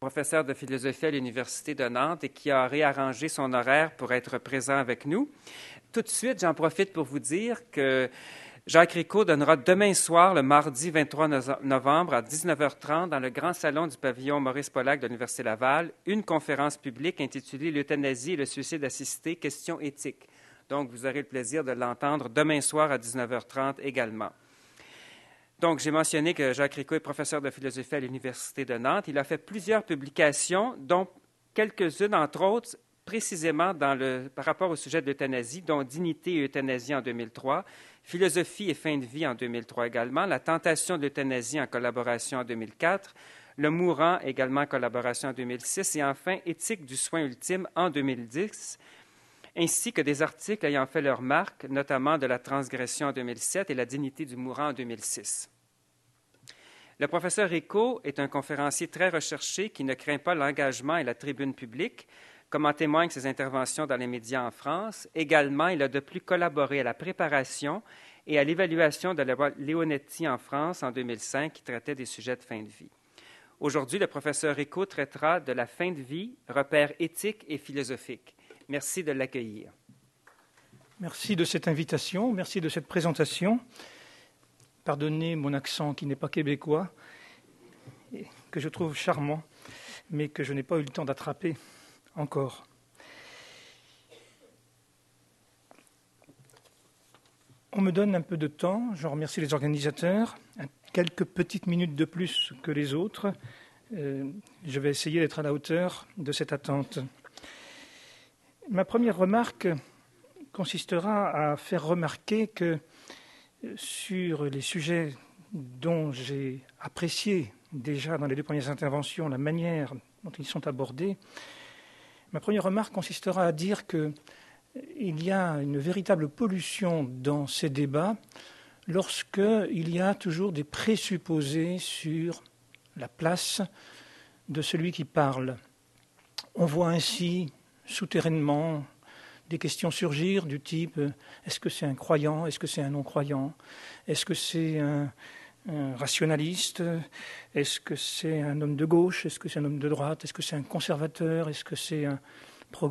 professeur de philosophie à l'Université de Nantes et qui a réarrangé son horaire pour être présent avec nous. Tout de suite, j'en profite pour vous dire que Jacques Rico donnera demain soir, le mardi 23 novembre à 19h30, dans le grand salon du pavillon Maurice Pollack de l'Université Laval, une conférence publique intitulée « L'euthanasie et le suicide assisté, questions éthiques ». Donc, vous aurez le plaisir de l'entendre demain soir à 19h30 également. Donc, j'ai mentionné que Jacques Rico est professeur de philosophie à l'Université de Nantes. Il a fait plusieurs publications, dont quelques-unes, entre autres, précisément par rapport au sujet de l'euthanasie, dont Dignité et euthanasie en 2003, Philosophie et fin de vie en 2003 également, La tentation de l'euthanasie en collaboration en 2004, Le mourant également en collaboration en 2006 et enfin Éthique du soin ultime en 2010, ainsi que des articles ayant fait leur marque, notamment de la transgression en 2007 et la dignité du mourant en 2006. Le professeur Rico est un conférencier très recherché qui ne craint pas l'engagement et la tribune publique, comme en témoignent ses interventions dans les médias en France. Également, il a de plus collaboré à la préparation et à l'évaluation de la loi Leonetti en France en 2005 qui traitait des sujets de fin de vie. Aujourd'hui, le professeur Rico traitera de la fin de vie, repères éthiques et philosophiques. Merci de l'accueillir. Merci de cette invitation, merci de cette présentation. Pardonnez mon accent qui n'est pas québécois, que je trouve charmant, mais que je n'ai pas eu le temps d'attraper encore. On me donne un peu de temps, je remercie les organisateurs, quelques petites minutes de plus que les autres. Je vais essayer d'être à la hauteur de cette attente. Ma première remarque consistera à faire remarquer que sur les sujets dont j'ai apprécié déjà dans les deux premières interventions la manière dont ils sont abordés, ma première remarque consistera à dire qu'il y a une véritable pollution dans ces débats lorsqu'il y a toujours des présupposés sur la place de celui qui parle. On voit ainsi souterrainement des questions surgir du type « est-ce que c'est un croyant ? Est-ce que c'est un non-croyant ? Est-ce que c'est un rationaliste ? Est-ce que c'est un homme de gauche ? Est-ce que c'est un homme de droite ? Est-ce que c'est un conservateur ? Est-ce que c'est un progressiste ?»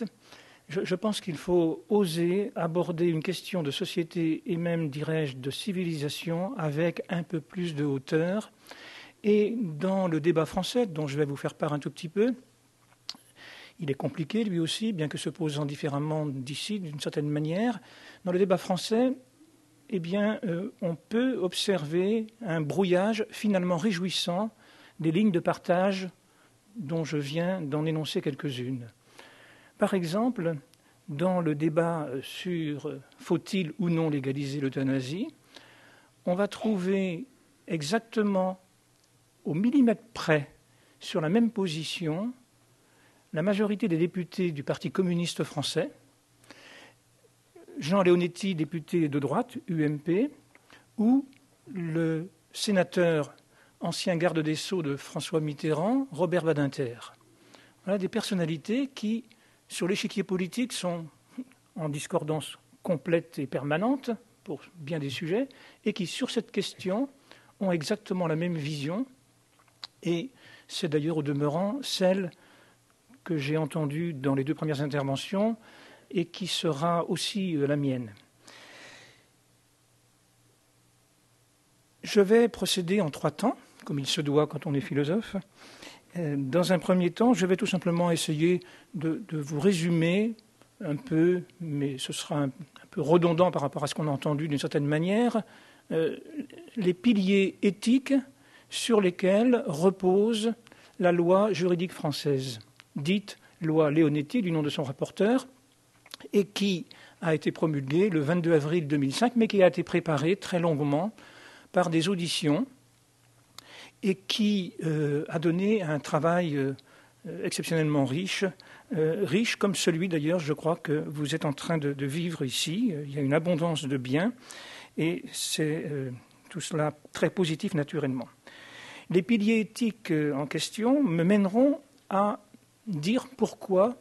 Je pense qu'il faut oser aborder une question de société et même, dirais-je, de civilisation avec un peu plus de hauteur. Et dans le débat français, dont je vais vous faire part un tout petit peu, il est compliqué, lui aussi, bien que se posant différemment d'ici, d'une certaine manière. Dans le débat français, eh bien, on peut observer un brouillage finalement réjouissant des lignes de partage dont je viens d'en énoncer quelques-unes. Par exemple, dans le débat sur faut-il ou non légaliser l'euthanasie, on va trouver exactement au millimètre près, sur la même position, la majorité des députés du Parti communiste français, Jean Leonetti, député de droite, UMP, ou le sénateur ancien garde des Sceaux de François Mitterrand, Robert Badinter. Voilà des personnalités qui, sur l'échiquier politique, sont en discordance complète et permanente pour bien des sujets, et qui, sur cette question, ont exactement la même vision. Et c'est d'ailleurs au demeurant celle que j'ai entendue dans les deux premières interventions et qui sera aussi la mienne. Je vais procéder en 3 temps, comme il se doit quand on est philosophe. Dans un premier temps, je vais tout simplement essayer de vous résumer un peu, mais ce sera un peu redondant par rapport à ce qu'on a entendu d'une certaine manière, les piliers éthiques sur lesquels repose la loi juridique française, dite loi Leonetti, du nom de son rapporteur, et qui a été promulguée le 22 avril 2005, mais qui a été préparée très longuement par des auditions et qui a donné un travail exceptionnellement riche, riche comme celui d'ailleurs, je crois, que vous êtes en train de vivre ici. Il y a une abondance de biens et c'est tout cela très positif naturellement. Les piliers éthiques en question me mèneront à dire pourquoi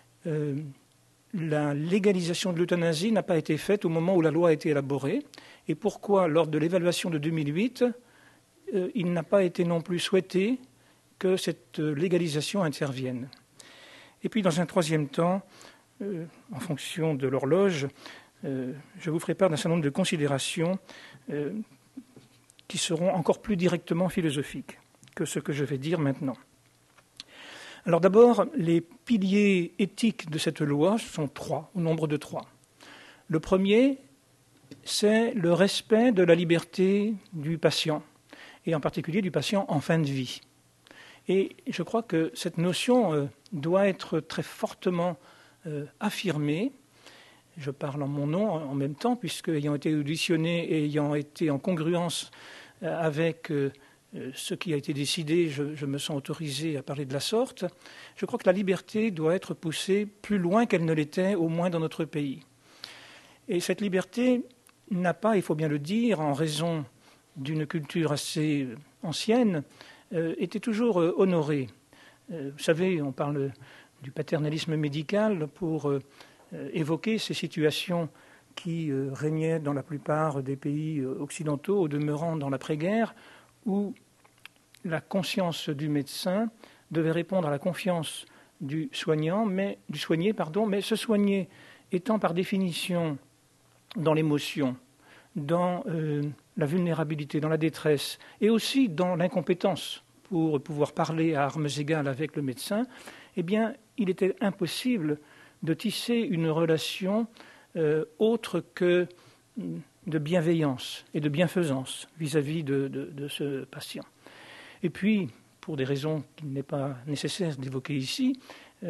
la légalisation de l'euthanasie n'a pas été faite au moment où la loi a été élaborée et pourquoi, lors de l'évaluation de 2008, il n'a pas été non plus souhaité que cette légalisation intervienne. Et puis, dans un troisième temps, en fonction de l'horloge, je vous ferai part d'un certain nombre de considérations qui seront encore plus directement philosophiques que ce que je vais dire maintenant. Alors d'abord, les piliers éthiques de cette loi sont trois, au nombre de trois. Le premier, c'est le respect de la liberté du patient, et en particulier du patient en fin de vie. Et je crois que cette notion doit être très fortement affirmée. Je parle en mon nom en même temps, puisque ayant été auditionné et ayant été en congruence avec ce qui a été décidé, je me sens autorisé à parler de la sorte. Je crois que la liberté doit être poussée plus loin qu'elle ne l'était, au moins dans notre pays. Et cette liberté n'a pas, il faut bien le dire, en raison d'une culture assez ancienne, été toujours honorée. Vous savez, on parle du paternalisme médical pour évoquer ces situations qui régnaient dans la plupart des pays occidentaux, au demeurant dans l'après-guerre, où la conscience du médecin devait répondre à la confiance du soigné, mais ce soigné étant par définition dans l'émotion, dans la vulnérabilité, dans la détresse, et aussi dans l'incompétence pour pouvoir parler à armes égales avec le médecin, eh bien, il était impossible de tisser une relation autre que de bienveillance et de bienfaisance vis-à-vis de ce patient. Et puis, pour des raisons qu'il n'est pas nécessaire d'évoquer ici,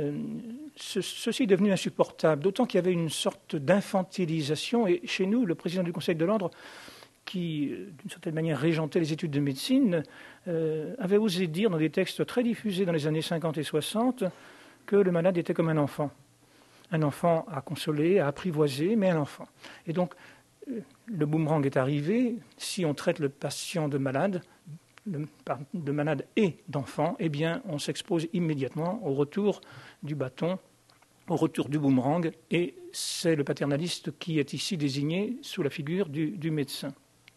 ceci est devenu insupportable, d'autant qu'il y avait une sorte d'infantilisation. Et chez nous, le président du Conseil de l'Ordre, qui, d'une certaine manière, régentait les études de médecine, avait osé dire dans des textes très diffusés dans les années 50 et 60 que le malade était comme un enfant. Un enfant à consoler, à apprivoiser, mais un enfant. Et donc, le boomerang est arrivé. Si on traite le patient de malade et d'enfant, eh bien, on s'expose immédiatement au retour du bâton, au retour du boomerang, et c'est le paternaliste qui est ici désigné sous la figure du médecin.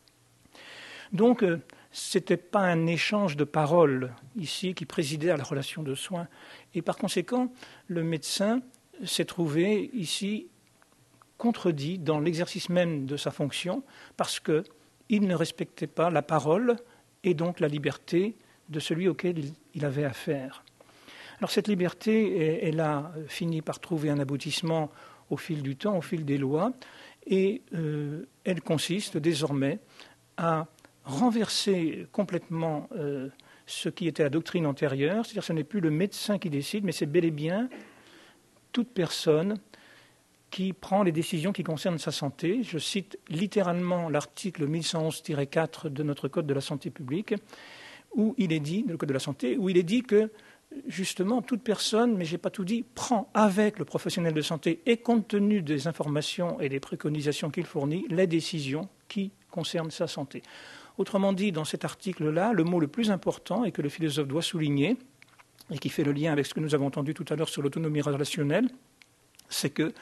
Donc, ce n'était pas un échange de paroles ici qui présidait à la relation de soins, et par conséquent, le médecin s'est trouvé ici contredit dans l'exercice même de sa fonction parce qu'il ne respectait pas la parole et donc la liberté de celui auquel il avait affaire. Alors cette liberté, elle a fini par trouver un aboutissement au fil du temps, au fil des lois, et elle consiste désormais à renverser complètement ce qui était la doctrine antérieure, c'est-à-dire que ce n'est plus le médecin qui décide, mais c'est bel et bien toute personne qui prend les décisions qui concernent sa santé. Je cite littéralement l'article 1111-4 de notre Code de la santé publique, où il est dit, le Code de la santé, où il est dit que, justement, toute personne, mais je n'ai pas tout dit, prend avec le professionnel de santé et compte tenu des informations et des préconisations qu'il fournit, les décisions qui concernent sa santé. Autrement dit, dans cet article-là, le mot le plus important et que le philosophe doit souligner, et qui fait le lien avec ce que nous avons entendu tout à l'heure sur l'autonomie relationnelle, c'est que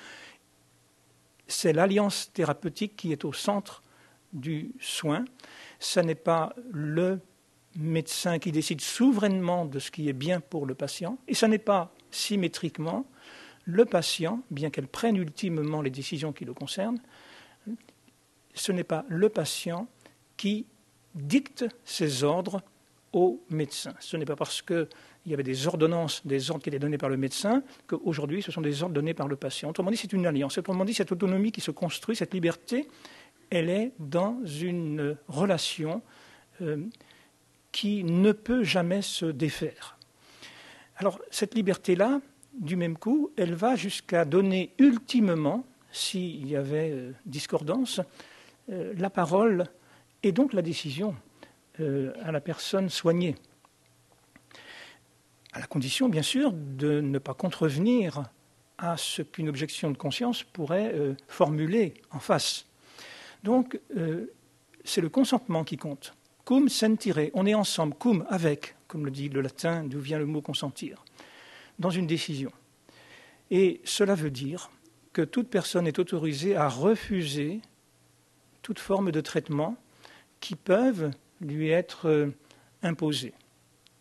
c'est l'alliance thérapeutique qui est au centre du soin. Ce n'est pas le médecin qui décide souverainement de ce qui est bien pour le patient, et ce n'est pas symétriquement le patient, bien qu'elle prenne ultimement les décisions qui le concernent, ce n'est pas le patient qui dicte ses ordres au médecin. Ce n'est pas parce qu'il y avait des ordonnances, des ordres qui étaient donnés par le médecin, qu'aujourd'hui ce sont des ordres donnés par le patient. Autrement dit, c'est une alliance. Autrement dit, cette autonomie qui se construit, cette liberté, elle est dans une relation qui ne peut jamais se défaire. Alors, cette liberté-là, du même coup, elle va jusqu'à donner ultimement, s'il y avait discordance, la parole et donc la décision à la personne soignée, à la condition, bien sûr, de ne pas contrevenir à ce qu'une objection de conscience pourrait formuler en face. Donc, c'est le consentement qui compte. Cum sentire, on est ensemble, cum, avec, comme le dit le latin, d'où vient le mot consentir, dans une décision. Et cela veut dire que toute personne est autorisée à refuser toute forme de traitement qui peuvent lui être imposés.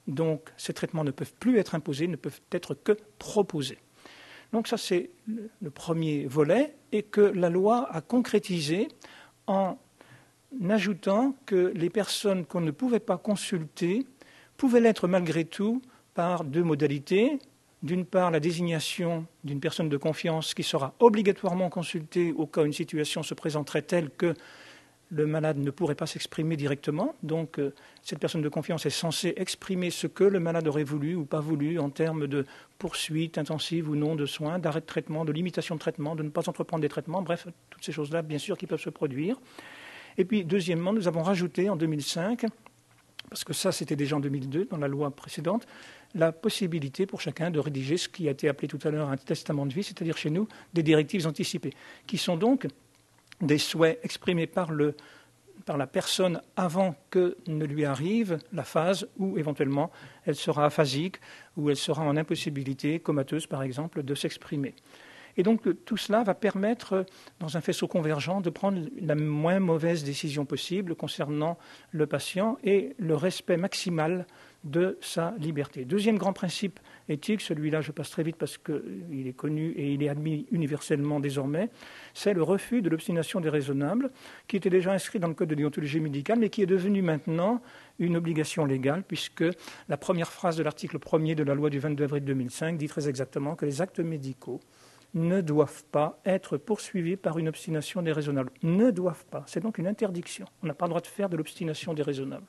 Donc, ces traitements ne peuvent plus être imposés, ne peuvent être que proposés. Donc ça, c'est le premier volet, et que la loi a concrétisé en ajoutant que les personnes qu'on ne pouvait pas consulter pouvaient l'être malgré tout par deux modalités. D'une part, la désignation d'une personne de confiance qui sera obligatoirement consultée au cas où une situation se présenterait telle que le malade ne pourrait pas s'exprimer directement. Donc, cette personne de confiance est censée exprimer ce que le malade aurait voulu ou pas voulu en termes de poursuite intensive ou non de soins, d'arrêt de traitement, de limitation de traitement, de ne pas entreprendre des traitements, bref, toutes ces choses-là, bien sûr, qui peuvent se produire. Et puis, deuxièmement, nous avons rajouté en 2005, parce que ça, c'était déjà en 2002, dans la loi précédente, la possibilité pour chacun de rédiger ce qui a été appelé tout à l'heure un testament de vie, c'est-à-dire chez nous, des directives anticipées, qui sont donc des souhaits exprimés par la personne avant que ne lui arrive la phase où éventuellement elle sera aphasique ou elle sera en impossibilité, comateuse par exemple, de s'exprimer. Et donc tout cela va permettre, dans un faisceau convergent, de prendre la moins mauvaise décision possible concernant le patient et le respect maximal de sa liberté. Deuxième grand principe éthique, celui-là je passe très vite parce qu'il est connu et il est admis universellement désormais, c'est le refus de l'obstination déraisonnable, qui était déjà inscrit dans le code de déontologie médicale, mais qui est devenu maintenant une obligation légale, puisque la première phrase de l'article 1er de la loi du 22 avril 2005 dit très exactement que les actes médicaux ne doivent pas être poursuivis par une obstination déraisonnable. Ne doivent pas. C'est donc une interdiction. On n'a pas le droit de faire de l'obstination déraisonnable.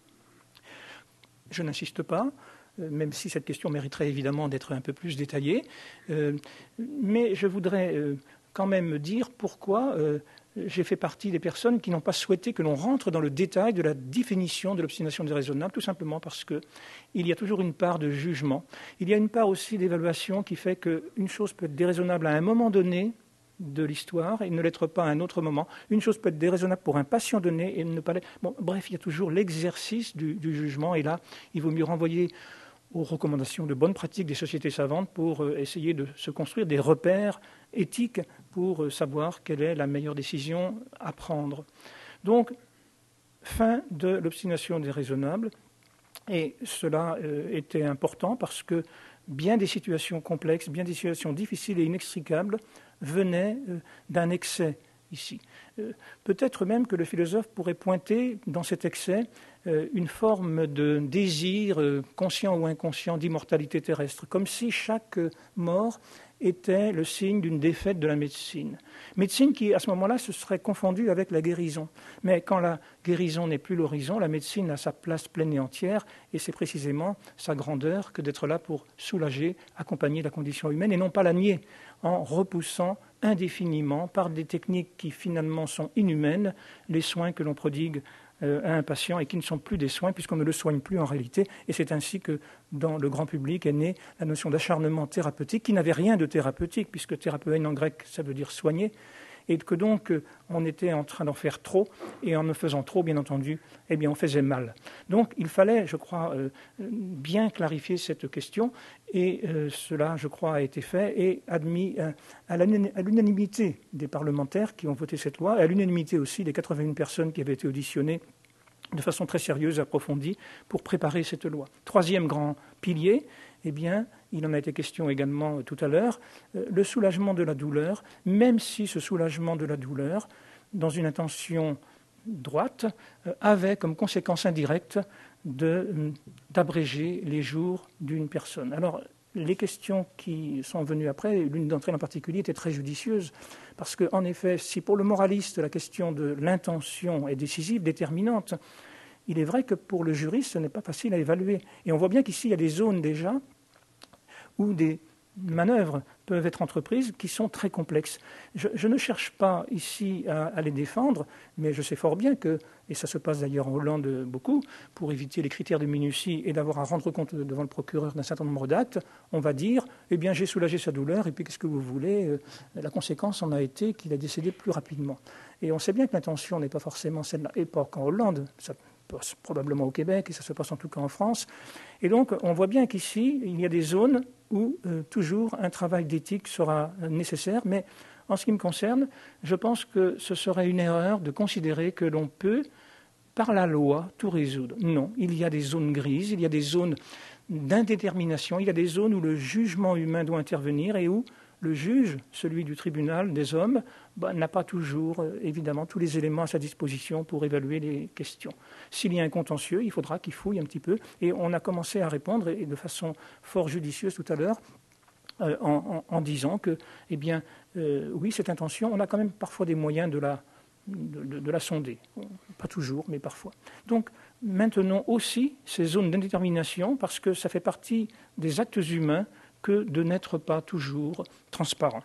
Je n'insiste pas, même si cette question mériterait évidemment d'être un peu plus détaillée, mais je voudrais quand même dire pourquoi j'ai fait partie des personnes qui n'ont pas souhaité que l'on rentre dans le détail de la définition de l'obstination déraisonnable, tout simplement parce qu'il y a toujours une part de jugement. Il y a une part aussi d'évaluation qui fait qu'une chose peut être déraisonnable à un moment donné de l'histoire et ne l'être pas à un autre moment. Une chose peut être déraisonnable pour un patient donné et ne pas l'être. Bon, bref, il y a toujours l'exercice du jugement, et là, il vaut mieux renvoyer aux recommandations de bonnes pratiques des sociétés savantes pour essayer de se construire des repères éthiques pour savoir quelle est la meilleure décision à prendre. Donc, fin de l'obstination déraisonnable, et cela était important parce que bien des situations complexes, bien des situations difficiles et inextricables venaient d'un excès ici. Peut-être même que le philosophe pourrait pointer dans cet excès une forme de désir conscient ou inconscient d'immortalité terrestre, comme si chaque mort était le signe d'une défaite de la médecine. Médecine qui, à ce moment-là, se serait confondue avec la guérison. Mais quand la guérison n'est plus l'horizon, la médecine a sa place pleine et entière, et c'est précisément sa grandeur que d'être là pour soulager, accompagner la condition humaine, et non pas la nier, en repoussant indéfiniment, par des techniques qui finalement sont inhumaines, les soins que l'on prodigue à un patient et qui ne sont plus des soins puisqu'on ne le soigne plus en réalité. Et c'est ainsi que dans le grand public est née la notion d'acharnement thérapeutique qui n'avait rien de thérapeutique puisque thérapeuen en grec ça veut dire soigner, et que donc on était en train d'en faire trop, et en en faisant trop, bien entendu, eh bien on faisait mal. Donc il fallait, je crois, bien clarifier cette question, et cela, je crois, a été fait et admis à l'unanimité des parlementaires qui ont voté cette loi, et à l'unanimité aussi des 81 personnes qui avaient été auditionnées de façon très sérieuse et approfondie pour préparer cette loi. Troisième grand pilier, eh bien, il en a été question également tout à l'heure, le soulagement de la douleur, même si ce soulagement de la douleur, dans une intention droite, avait comme conséquence indirecte d'abréger les jours d'une personne. Alors, les questions qui sont venues après, l'une d'entre elles en particulier était très judicieuse, parce qu'en effet, si pour le moraliste la question de l'intention est décisive, déterminante, il est vrai que pour le juriste, ce n'est pas facile à évaluer. Et on voit bien qu'ici, il y a des zones déjà où des manœuvres peuvent être entreprises qui sont très complexes. Je ne cherche pas ici à les défendre, mais je sais fort bien que, et ça se passe d'ailleurs en Hollande beaucoup, pour éviter les critères de minutie et d'avoir à rendre compte devant le procureur d'un certain nombre d'actes, on va dire, eh bien j'ai soulagé sa douleur, et puis qu'est-ce que vous voulez, la conséquence en a été qu'il a décédé plus rapidement. Et on sait bien que l'intention n'est pas forcément celle-là, et pas qu'en Hollande, ça passe probablement au Québec, et ça se passe en tout cas en France. Et donc on voit bien qu'ici, il y a des zones où toujours un travail d'éthique sera nécessaire, mais en ce qui me concerne, je pense que ce serait une erreur de considérer que l'on peut par la loi, tout résoudre. Non, il y a des zones grises, il y a des zones d'indétermination, il y a des zones où le jugement humain doit intervenir et où le juge, celui du tribunal des hommes, n'a pas toujours, évidemment, tous les éléments à sa disposition pour évaluer les questions. S'il y a un contentieux, il faudra qu'il fouille un petit peu. Et on a commencé à répondre, et de façon fort judicieuse tout à l'heure, en disant que, eh bien, oui, cette intention, on a quand même parfois des moyens de la sonder. Pas toujours, mais parfois. Donc, maintenons aussi ces zones d'indétermination, parce que ça fait partie des actes humains que de n'être pas toujours transparent.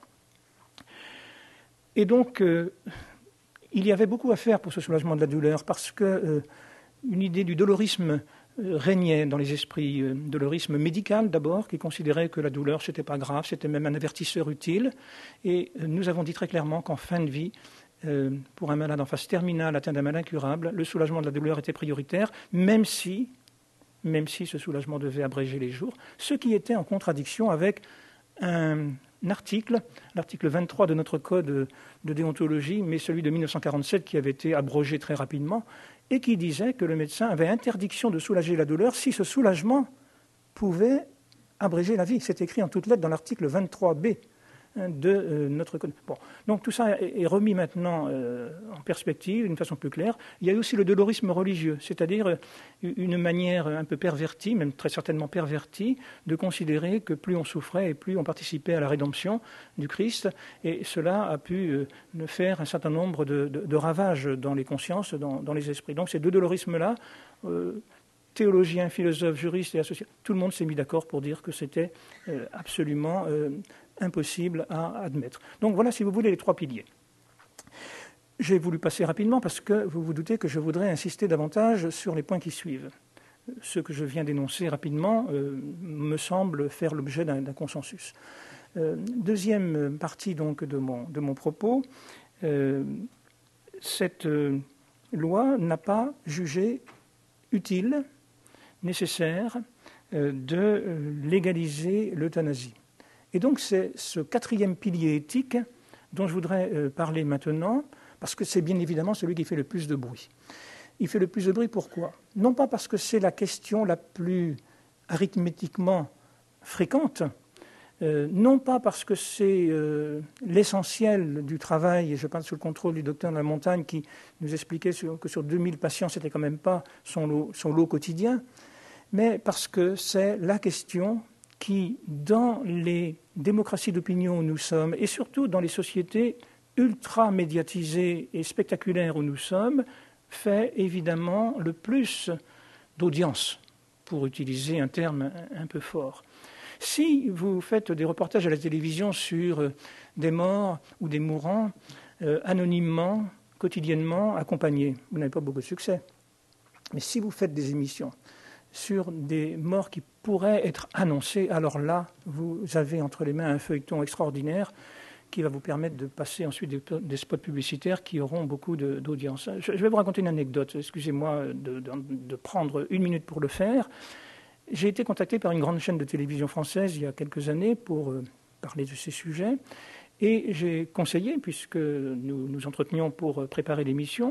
Et donc, il y avait beaucoup à faire pour ce soulagement de la douleur, parce que une idée du dolorisme régnait dans les esprits, dolorisme médical d'abord, qui considérait que la douleur, ce n'était pas grave, c'était même un avertisseur utile. Et nous avons dit très clairement qu'en fin de vie, pour un malade en phase terminale atteint d'un mal incurable, le soulagement de la douleur était prioritaire, même si ce soulagement devait abréger les jours, ce qui était en contradiction avec un article, l'article 23 de notre code de déontologie, mais celui de 1947 qui avait été abrogé très rapidement, et qui disait que le médecin avait interdiction de soulager la douleur si ce soulagement pouvait abréger la vie. C'est écrit en toutes lettres dans l'article 23b de notre code. Bon. Donc tout ça est remis maintenant en perspective d'une façon plus claire. Il y a aussi le dolorisme religieux, c'est-à-dire une manière un peu pervertie, même très certainement pervertie, de considérer que plus on souffrait et plus on participait à la rédemption du Christ. Et cela a pu faire un certain nombre de ravages dans les consciences, dans les esprits. Donc ces deux dolorismes-là, théologiens, philosophes, juristes et associés, tout le monde s'est mis d'accord pour dire que c'était absolument impossible à admettre. Donc voilà, si vous voulez, les trois piliers. J'ai voulu passer rapidement parce que vous vous doutez que je voudrais insister davantage sur les points qui suivent. Ce que je viens d'énoncer rapidement me semble faire l'objet d'un consensus. Deuxième partie donc de mon propos, cette loi n'a pas jugé utile, nécessaire, de légaliser l'euthanasie. Et donc c'est ce quatrième pilier éthique dont je voudrais parler maintenant, parce que c'est bien évidemment celui qui fait le plus de bruit. Il fait le plus de bruit pourquoi ? Non pas parce que c'est la question la plus arithmétiquement fréquente, non pas parce que c'est l'essentiel du travail, et je parle sous le contrôle du docteur de la Montagne qui nous expliquait que sur 2000 patients, ce n'était quand même pas son lot quotidien, mais parce que c'est la question qui, dans les démocraties d'opinion où nous sommes, et surtout dans les sociétés ultra-médiatisées et spectaculaires où nous sommes, fait évidemment le plus d'audience, pour utiliser un terme un peu fort. Si vous faites des reportages à la télévision sur des morts ou des mourants, anonymement, quotidiennement, accompagnés, vous n'avez pas beaucoup de succès. Mais si vous faites des émissions sur des morts qui pourraient être annoncées, alors là, vous avez entre les mains un feuilleton extraordinaire qui va vous permettre de passer ensuite des spots publicitaires qui auront beaucoup d'audience. Je vais vous raconter une anecdote. Excusez-moi de prendre une minute pour le faire. J'ai été contacté par une grande chaîne de télévision française il y a quelques années pour parler de ces sujets. Et j'ai conseillé, puisque nous entretenions pour préparer l'émission,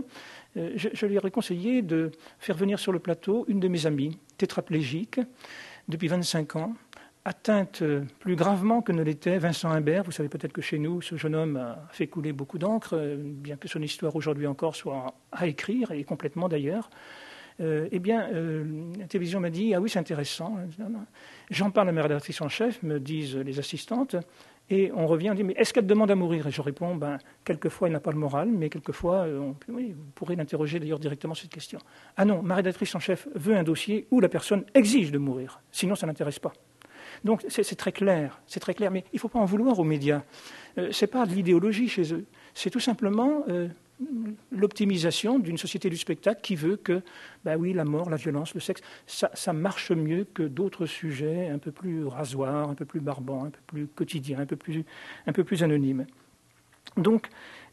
je lui ai conseillé de faire venir sur le plateau une de mes amies, tétraplégique, depuis 25 ans, atteinte plus gravement que ne l'était Vincent Imbert. Vous savez peut-être que chez nous, ce jeune homme a fait couler beaucoup d'encre, bien que son histoire aujourd'hui encore soit à écrire, et complètement d'ailleurs. La télévision m'a dit « Ah oui, c'est intéressant. » J'en parle à ma rédactrice en chef, me disent les assistantes, et on revient, on dit « Mais est-ce qu'elle demande à mourir ?» Et je réponds « Quelquefois, elle n'a pas le moral, mais quelquefois, oui, vous pourrez l'interroger d'ailleurs directement sur cette question. » « Ah non, ma rédactrice en chef veut un dossier où la personne exige de mourir, sinon ça ne l'intéresse pas. » Donc c'est très clair, mais il ne faut pas en vouloir aux médias. Ce n'est pas de l'idéologie chez eux, c'est tout simplement l'optimisation d'une société du spectacle qui veut que, oui, la mort, la violence, le sexe, ça marche mieux que d'autres sujets un peu plus rasoirs, un peu plus barbants, un peu plus quotidiens, un peu plus anonymes. Donc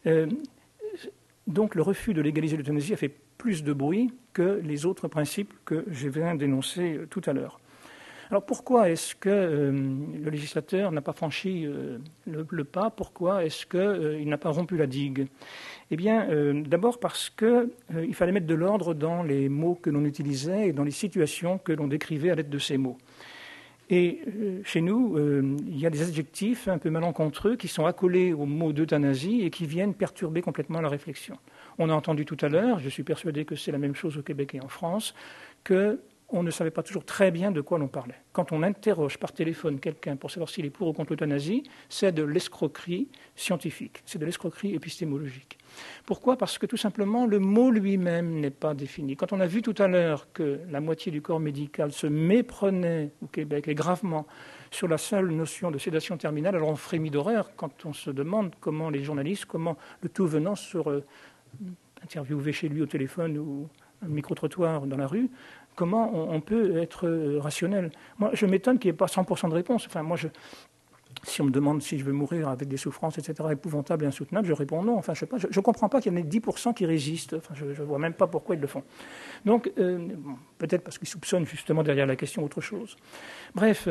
le refus de légaliser l'euthanasie a fait plus de bruit que les autres principes que je viens d'énoncer tout à l'heure. Alors pourquoi est-ce que le législateur n'a pas franchi le pas? Pourquoi est-ce qu'il n'a pas rompu la digue? Eh bien, d'abord parce qu'il fallait mettre de l'ordre dans les mots que l'on utilisait et dans les situations que l'on décrivait à l'aide de ces mots. Et chez nous, il y a des adjectifs un peu malencontreux qui sont accolés au mot d'euthanasie et qui viennent perturber complètement la réflexion. On a entendu tout à l'heure, je suis persuadé que c'est la même chose au Québec et en France, qu'on ne savait pas toujours très bien de quoi l'on parlait. Quand on interroge par téléphone quelqu'un pour savoir s'il est pour ou contre l'euthanasie, c'est de l'escroquerie scientifique, c'est de l'escroquerie épistémologique. Pourquoi? Parce que tout simplement, le mot lui-même n'est pas défini. Quand on a vu tout à l'heure que la moitié du corps médical se méprenait au Québec, et gravement, sur la seule notion de sédation terminale, alors on frémit d'horreur quand on se demande comment les journalistes, comment le tout venant sur interviewé chez lui au téléphone ou un micro-trottoir dans la rue, comment on peut être rationnel? Moi, je m'étonne qu'il n'y ait pas 100% de réponse. Enfin, si on me demande si je veux mourir avec des souffrances, etc., épouvantables et insoutenables, je réponds non. Enfin, je ne comprends pas qu'il y en ait 10% qui résistent. Enfin, je ne vois même pas pourquoi ils le font. Donc, peut-être parce qu'ils soupçonnent justement derrière la question autre chose. Bref,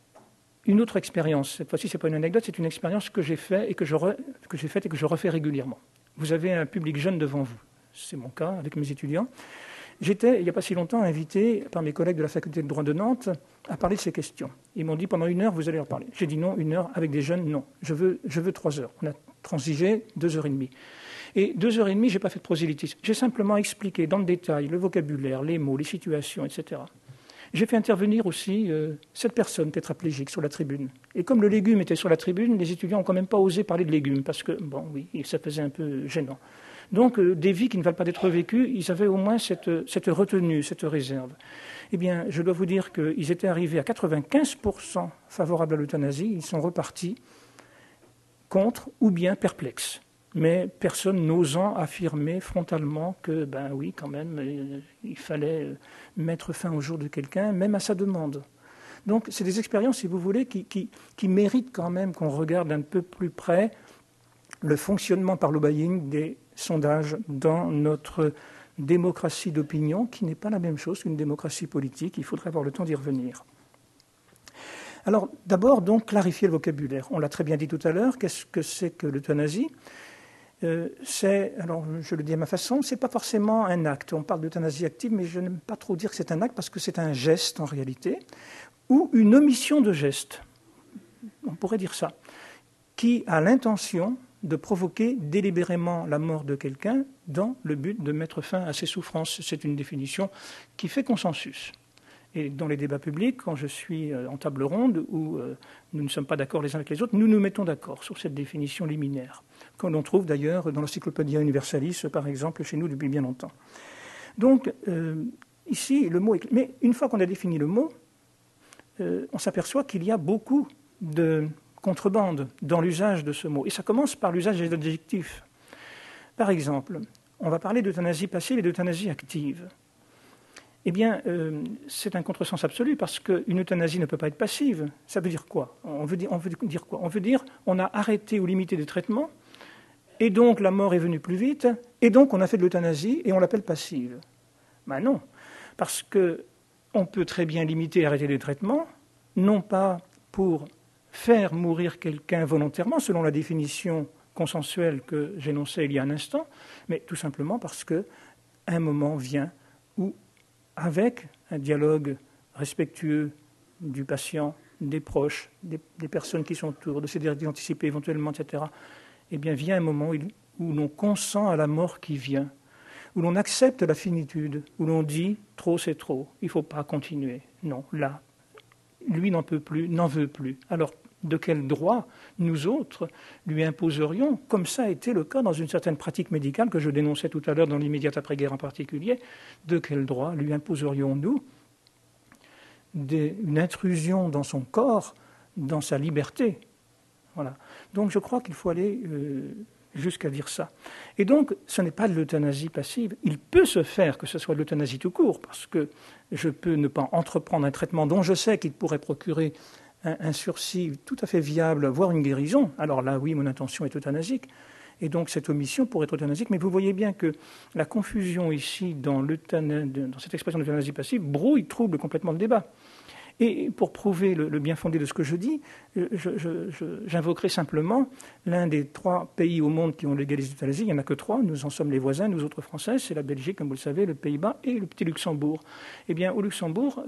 une autre expérience. Cette fois-ci, ce n'est pas une anecdote, c'est une expérience que j'ai faite et que je refais régulièrement. Vous avez un public jeune devant vous. C'est mon cas avec mes étudiants. J'étais, il n'y a pas si longtemps, invité par mes collègues de la faculté de droit de Nantes à parler de ces questions. Ils m'ont dit, pendant 1 heure, vous allez en parler. J'ai dit non, 1 heure, avec des jeunes, non. Je veux 3 heures. On a transigé 2h30. Et 2h30, je n'ai pas fait de prosélytisme. J'ai simplement expliqué dans le détail le vocabulaire, les mots, les situations, etc. J'ai fait intervenir aussi 7 personnes tétraplégiques sur la tribune. Et comme le légume était sur la tribune, les étudiants n'ont quand même pas osé parler de légumes, parce que, bon, oui, ça faisait un peu gênant. Donc, des vies qui ne valent pas d'être vécues, ils avaient au moins cette retenue, cette réserve. Eh bien, je dois vous dire qu'ils étaient arrivés à 95% favorables à l'euthanasie. Ils sont repartis contre ou bien perplexes. Mais personne n'osant affirmer frontalement que, ben oui, quand même, il fallait mettre fin au jour de quelqu'un, même à sa demande. Donc, c'est des expériences, si vous voulez, qui méritent quand même qu'on regarde un peu plus près le fonctionnement par lobbying des sondages dans notre démocratie d'opinion, qui n'est pas la même chose qu'une démocratie politique. Il faudrait avoir le temps d'y revenir. Alors, d'abord, donc, clarifier le vocabulaire. On l'a très bien dit tout à l'heure. Qu'est-ce que c'est que l'euthanasie? Alors, je le dis à ma façon, ce n'est pas forcément un acte. On parle d'euthanasie active, mais je n'aime pas trop dire que c'est un acte parce que c'est un geste en réalité, ou une omission de geste. On pourrait dire ça. Qui a l'intention de provoquer délibérément la mort de quelqu'un dans le but de mettre fin à ses souffrances. C'est une définition qui fait consensus. Et dans les débats publics, quand je suis en table ronde, où nous ne sommes pas d'accord les uns avec les autres, nous nous mettons d'accord sur cette définition liminaire, qu'on l'on trouve d'ailleurs dans l'Encyclopædia Universalis, par exemple, chez nous depuis bien longtemps. Donc, ici, le mot est... Mais une fois qu'on a défini le mot, on s'aperçoit qu'il y a beaucoup de contrebande dans l'usage de ce mot. Et ça commence par l'usage des adjectifs. Par exemple, on va parler d'euthanasie passive et d'euthanasie active. Eh bien, c'est un contresens absolu parce qu'une euthanasie ne peut pas être passive. Ça veut dire quoi? On veut dire quoi? On veut dire on a arrêté ou limité des traitements et donc la mort est venue plus vite et donc on a fait de l'euthanasie et on l'appelle passive. Ben non, parce qu'on peut très bien limiter et arrêter les traitements, non pas pour faire mourir quelqu'un volontairement, selon la définition consensuelle que j'énonçais il y a un instant, mais tout simplement parce qu'un moment vient où, avec un dialogue respectueux du patient, des proches, des personnes qui sont autour, de ses directives anticipées éventuellement, etc., eh bien, vient un moment où l'on consent à la mort qui vient, où l'on accepte la finitude, où l'on dit « trop, c'est trop, il ne faut pas continuer ». Non, là, lui n'en peut plus, n'en veut plus. Alors, de quel droit, nous autres, lui imposerions, comme ça a été le cas dans une certaine pratique médicale que je dénonçais tout à l'heure dans l'immédiate après-guerre en particulier, de quel droit lui imposerions-nous une intrusion dans son corps, dans sa liberté? Voilà. Donc je crois qu'il faut aller jusqu'à dire ça. Et donc, ce n'est pas de l'euthanasie passive. Il peut se faire que ce soit de l'euthanasie tout court, parce que je peux ne pas entreprendre un traitement dont je sais qu'il pourrait procurer un sursis tout à fait viable, voire une guérison. Alors là, oui, mon intention est euthanasique. Et donc, cette omission pourrait être euthanasique. Mais vous voyez bien que la confusion ici, dans cette expression d'euthanasie passive, trouble complètement le débat. Et pour prouver le bien fondé de ce que je dis, j'invoquerai simplement l'un des 3 pays au monde qui ont légalisé l'euthanasie. Il n'y en a que 3, nous en sommes les voisins, nous autres Français, c'est la Belgique, comme vous le savez, le Pays-Bas et le petit Luxembourg. Eh bien, au Luxembourg,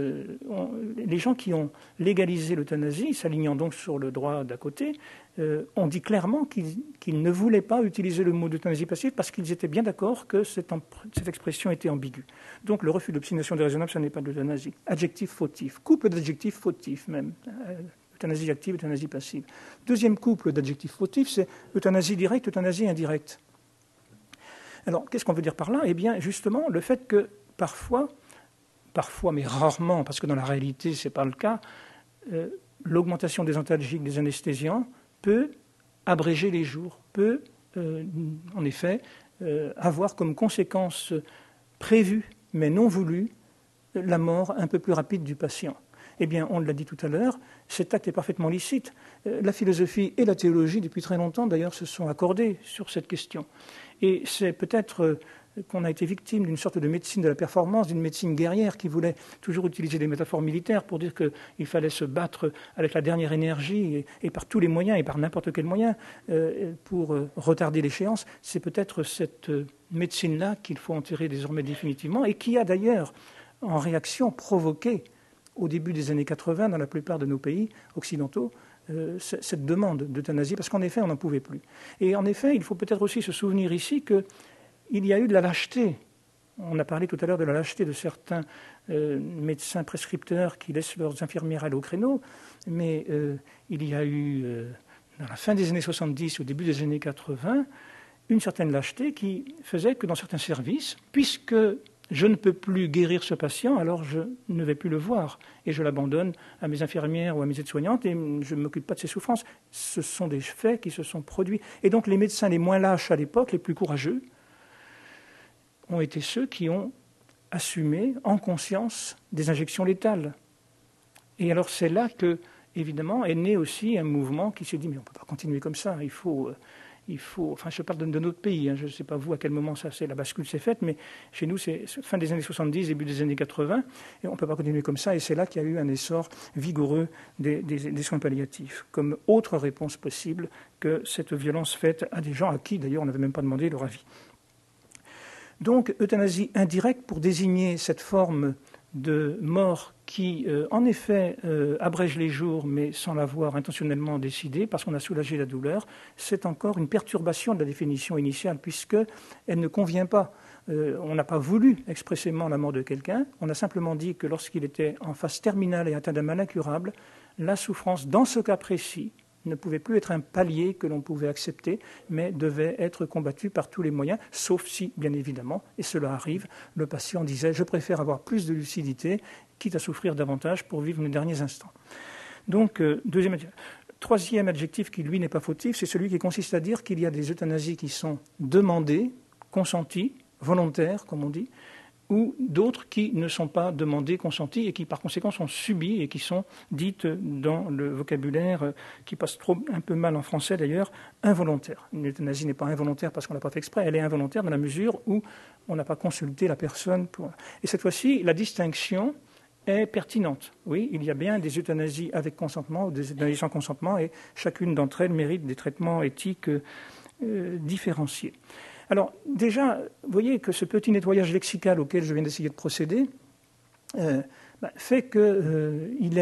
les gens qui ont légalisé l'euthanasie, s'alignant donc sur le droit d'à côté, ont dit clairement qu'ils ne voulaient pas utiliser le mot d'euthanasie passive parce qu'ils étaient bien d'accord que cette expression était ambiguë. Donc le refus de l'obstination déraisonnable, ce n'est pas de l'euthanasie. Adjectif fautif, couple d'adjectifs fautifs même. Euthanasie active, euthanasie passive. Deuxième couple d'adjectifs fautifs, c'est euthanasie directe, euthanasie indirecte. Alors, qu'est-ce qu'on veut dire par là? Eh bien, justement, le fait que parfois, mais rarement, parce que dans la réalité, ce n'est pas le cas, l'augmentation des antalgiques, des anesthésiants, peut abréger les jours, peut, en effet, avoir comme conséquence prévue, mais non voulue, la mort un peu plus rapide du patient. Eh bien, on l'a dit tout à l'heure, cet acte est parfaitement licite. La philosophie et la théologie, depuis très longtemps, d'ailleurs, se sont accordées sur cette question. Et c'est peut-être qu'on a été victime d'une sorte de médecine de la performance, d'une médecine guerrière qui voulait toujours utiliser des métaphores militaires pour dire qu'il fallait se battre avec la dernière énergie et par tous les moyens et par n'importe quel moyen pour retarder l'échéance. C'est peut-être cette médecine-là qu'il faut enterrer désormais définitivement et qui a d'ailleurs, en réaction, provoqué au début des années 80 dans la plupart de nos pays occidentaux, cette demande d'euthanasie, parce qu'en effet, on n'en pouvait plus. Et en effet, il faut peut-être aussi se souvenir ici qu'il y a eu de la lâcheté. On a parlé tout à l'heure de la lâcheté de certains médecins prescripteurs qui laissent leurs infirmières aller au créneau, mais il y a eu, dans la fin des années 70, au début des années 80, une certaine lâcheté qui faisait que dans certains services, puisque je ne peux plus guérir ce patient, alors je ne vais plus le voir et je l'abandonne à mes infirmières ou à mes aides-soignantes et je ne m'occupe pas de ses souffrances. Ce sont des faits qui se sont produits. Et donc les médecins les moins lâches à l'époque, les plus courageux, ont été ceux qui ont assumé en conscience des injections létales. Et alors c'est là que, évidemment, est né aussi un mouvement qui s'est dit « mais on ne peut pas continuer comme ça, il faut, enfin je parle de notre pays, je ne sais pas vous à quel moment la bascule s'est faite, mais chez nous c'est fin des années 70, début des années 80, et on ne peut pas continuer comme ça, et c'est là qu'il y a eu un essor vigoureux des soins palliatifs, comme autre réponse possible que cette violence faite à des gens à qui d'ailleurs on n'avait même pas demandé leur avis. Donc euthanasie indirecte pour désigner cette forme de mort qui, en effet, abrège les jours, mais sans l'avoir intentionnellement décidé, parce qu'on a soulagé la douleur, c'est encore une perturbation de la définition initiale, puisqu'elle ne convient pas. On n'a pas voulu expressément la mort de quelqu'un, on a simplement dit que lorsqu'il était en phase terminale et atteint d'un mal incurable, la souffrance, dans ce cas précis, ne pouvait plus être un palier que l'on pouvait accepter, mais devait être combattu par tous les moyens, sauf si, bien évidemment, et cela arrive, le patient disait « je préfère avoir plus de lucidité, quitte à souffrir davantage pour vivre mes derniers instants ». Donc, troisième adjectif qui, lui, n'est pas fautif, c'est celui qui consiste à dire qu'il y a des euthanasies qui sont demandées, consenties, volontaires, comme on dit, ou d'autres qui ne sont pas demandées, consenties, et qui par conséquent sont subies et qui sont dites dans le vocabulaire qui passe un peu mal en français d'ailleurs, involontaires. Une euthanasie n'est pas involontaire parce qu'on ne l'a pas fait exprès, elle est involontaire dans la mesure où on n'a pas consulté la personne. Et cette fois-ci, la distinction est pertinente. Oui, il y a bien des euthanasies avec consentement ou des euthanasies sans consentement, et chacune d'entre elles mérite des traitements éthiques différenciés. Alors, déjà, vous voyez que ce petit nettoyage lexical auquel je viens d'essayer de procéder fait qu'il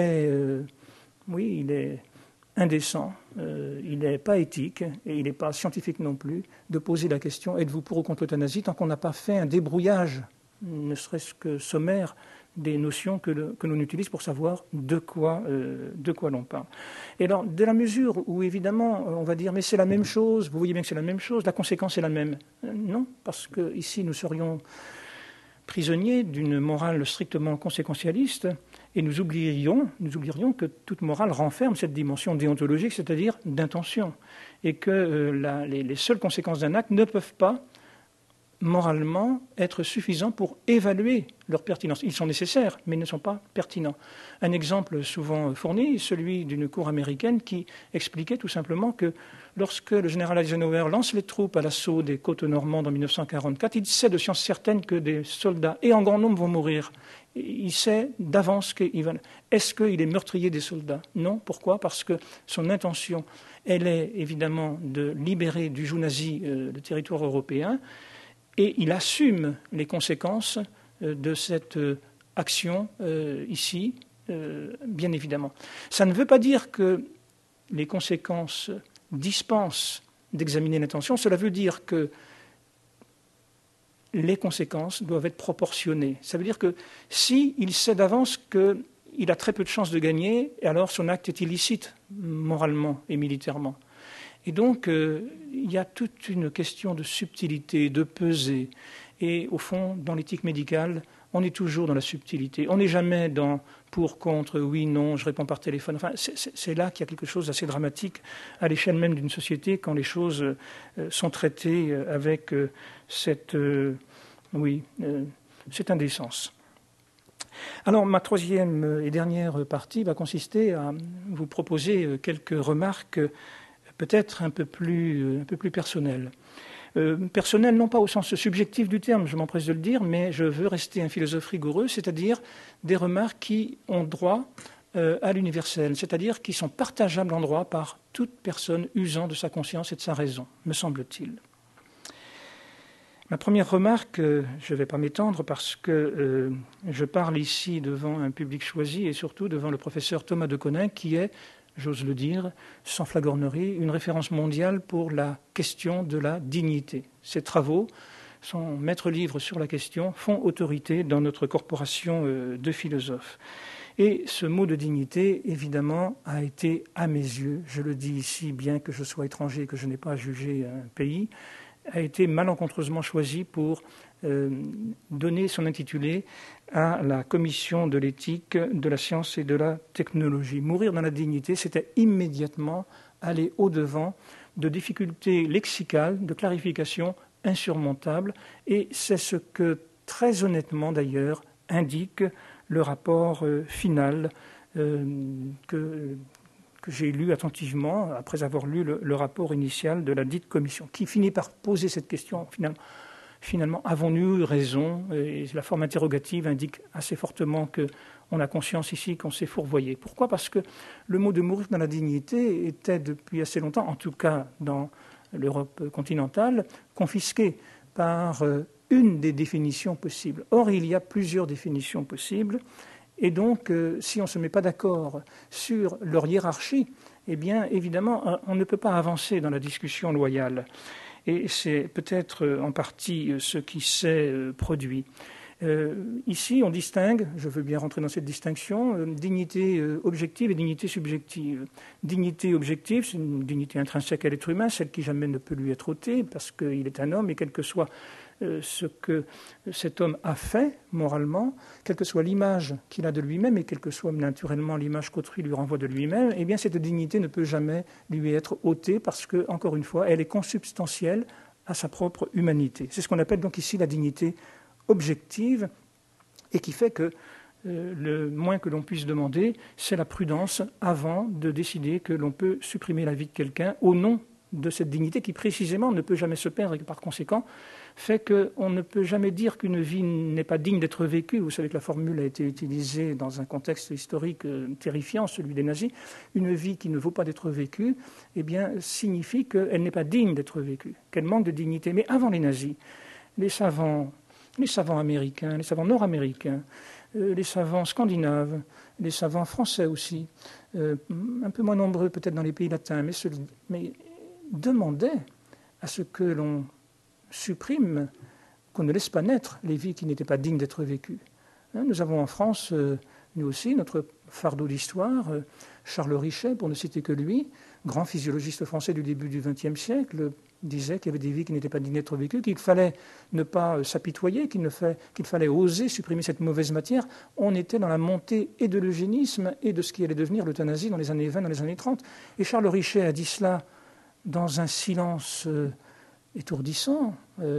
est indécent, il n'est pas éthique et il n'est pas scientifique non plus de poser la question « êtes-vous pour ou contre l'euthanasie ?» tant qu'on n'a pas fait un débrouillage, ne serait-ce que sommaire, des notions que l'on utilise pour savoir de quoi l'on parle. Et alors, de la mesure où, évidemment, on va dire « mais c'est la même chose, vous voyez bien que c'est la même chose, la conséquence est la même ». Non, parce qu'ici, nous serions prisonniers d'une morale strictement conséquentialiste et nous oublierions que toute morale renferme cette dimension déontologique, c'est-à-dire d'intention, et que les seules conséquences d'un acte ne peuvent pas moralement être suffisants pour évaluer leur pertinence. Ils sont nécessaires, mais ils ne sont pas pertinents. Un exemple souvent fourni, celui d'une cour américaine qui expliquait tout simplement que lorsque le général Eisenhower lance les troupes à l'assaut des côtes normandes en 1944, il sait de science certaine que des soldats, et en grand nombre, vont mourir. Il sait d'avance qu'il va... Est-ce qu'il est meurtrier des soldats? Non. Pourquoi? Parce que son intention, elle est évidemment de libérer du joug nazi le territoire européen, et il assume les conséquences de cette action ici, bien évidemment. Ça ne veut pas dire que les conséquences dispensent d'examiner l'intention, cela veut dire que les conséquences doivent être proportionnées. Ça veut dire que s'il sait d'avance qu'il a très peu de chances de gagner, alors son acte est illicite, moralement et militairement. Et donc, il y a toute une question de subtilité, de pesée. Et au fond, dans l'éthique médicale, on est toujours dans la subtilité. On n'est jamais dans pour, contre, oui, non, je réponds par téléphone. Enfin, c'est là qu'il y a quelque chose d'assez dramatique à l'échelle même d'une société quand les choses sont traitées avec cette indécence. Alors, ma troisième et dernière partie va consister à vous proposer quelques remarques peut-être un peu plus personnelles. Personnel, non pas au sens subjectif du terme, je m'empresse de le dire, mais je veux rester un philosophe rigoureux, c'est-à-dire des remarques qui ont droit à l'universel, c'est-à-dire qui sont partageables en droit par toute personne usant de sa conscience et de sa raison, me semble-t-il. Ma première remarque, je ne vais pas m'étendre parce que je parle ici devant un public choisi et surtout devant le professeur Thomas de Conin, qui est, j'ose le dire, sans flagornerie, une référence mondiale pour la question de la dignité. Ses travaux, son maître-livre sur la question, font autorité dans notre corporation de philosophes. Et ce mot de dignité, évidemment, a été, à mes yeux, je le dis ici, bien que je sois étranger et que je n'ai pas à juger un pays, a été malencontreusement choisi pour donner son intitulé à la commission de l'éthique, de la science et de la technologie. Mourir dans la dignité, c'était immédiatement aller au-devant de difficultés lexicales, de clarifications insurmontables, et c'est ce que, très honnêtement d'ailleurs, indique le rapport final que j'ai lu attentivement, après avoir lu le rapport initial de la dite commission, qui finit par poser cette question, finalement, avons-nous eu raison? Et la forme interrogative indique assez fortement qu'on a conscience ici qu'on s'est fourvoyé. Pourquoi? Parce que le mot de mourir dans la dignité était depuis assez longtemps, en tout cas dans l'Europe continentale, confisqué par une des définitions possibles. Or, il y a plusieurs définitions possibles, et donc, si on ne se met pas d'accord sur leur hiérarchie, eh bien, évidemment, on ne peut pas avancer dans la discussion loyale. Et c'est peut-être en partie ce qui s'est produit. Ici, on distingue, je veux bien rentrer dans cette distinction, dignité objective et dignité subjective. Dignité objective, c'est une dignité intrinsèque à l'être humain, celle qui jamais ne peut lui être ôtée, parce qu'il est un homme, et quel que soit ce que cet homme a fait moralement, quelle que soit l'image qu'il a de lui-même et quelle que soit naturellement l'image qu'autrui lui renvoie de lui-même, eh bien cette dignité ne peut jamais lui être ôtée parce que, encore une fois, elle est consubstantielle à sa propre humanité. C'est ce qu'on appelle donc ici la dignité objective et qui fait que le moins que l'on puisse demander, c'est la prudence avant de décider que l'on peut supprimer la vie de quelqu'un au nom de cette dignité qui précisément ne peut jamais se perdre et par conséquent fait qu'on ne peut jamais dire qu'une vie n'est pas digne d'être vécue. Vous savez que la formule a été utilisée dans un contexte historique terrifiant, celui des nazis. Une vie qui ne vaut pas d'être vécue, eh bien, signifie qu'elle n'est pas digne d'être vécue, qu'elle manque de dignité. Mais avant les nazis, les savants américains, les savants nord-américains, les savants scandinaves, les savants français aussi, un peu moins nombreux peut-être dans les pays latins, mais demandaient à ce que l'on supprime, qu'on ne laisse pas naître les vies qui n'étaient pas dignes d'être vécues. Nous avons en France, nous aussi, notre fardeau d'histoire, Charles Richet, pour ne citer que lui, grand physiologiste français du début du XXe siècle, disait qu'il y avait des vies qui n'étaient pas dignes d'être vécues, qu'il fallait ne pas s'apitoyer, qu'il fallait oser supprimer cette mauvaise matière. On était dans la montée et de l'eugénisme et de ce qui allait devenir l'euthanasie dans les années 20, dans les années 30. Et Charles Richet a dit cela dans un silence étourdissant,